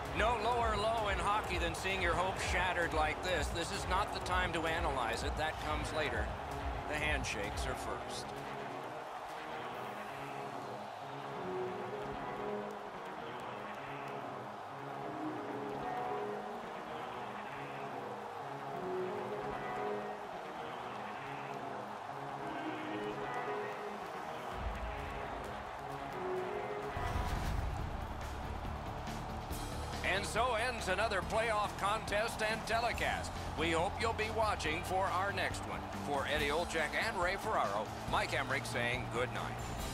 No lower low in hockey than seeing your hopes shattered like this. This is not the time to analyze it. That comes later. The handshakes are first. And so ends another playoff contest and telecast. We hope you'll be watching for our next one. For Eddie Olczyk and Ray Ferraro, Mike Emmerich saying good night.